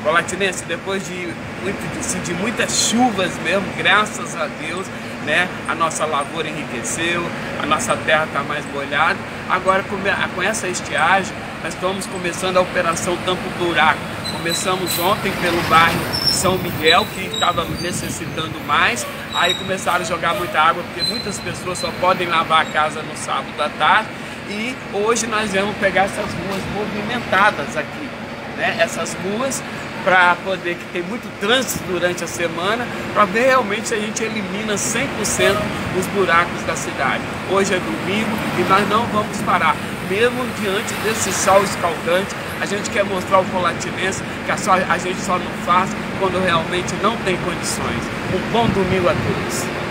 Colatinense, depois de muitas chuvas mesmo, graças a Deus, né, a nossa lavoura enriqueceu, a nossa terra está mais molhada. Agora, com essa estiagem, nós estamos começando a operação Tampa o Buraco. Começamos ontem pelo bairro São Miguel, que estava necessitando mais. Aí começaram a jogar muita água, porque muitas pessoas só podem lavar a casa no sábado à tarde. E hoje nós vamos pegar essas ruas movimentadas aqui, né? Essas ruas para poder, que tem muito trânsito durante a semana, para ver realmente se a gente elimina 100% os buracos da cidade. Hoje é domingo e nós não vamos parar. Mesmo diante desse sol escaldante, a gente quer mostrar ao colatinense que a gente só não faz quando realmente não tem condições. Um bom domingo a todos.